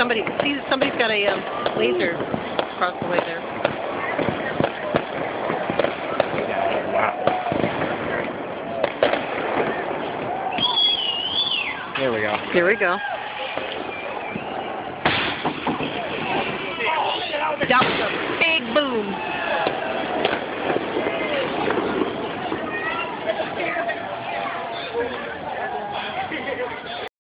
somebody's got a laser across the way there. Wow. There we go. Here we go. Yep.